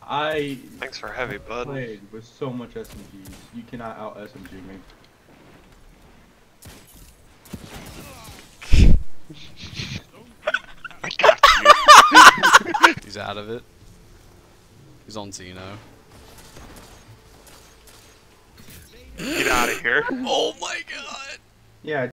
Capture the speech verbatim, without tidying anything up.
I Thanks for heavy, bud. played with so much S M Gs. You cannot out S M G me. I got you. He's out of it. He's on Xeno. Get out of here. Oh my god! Yeah.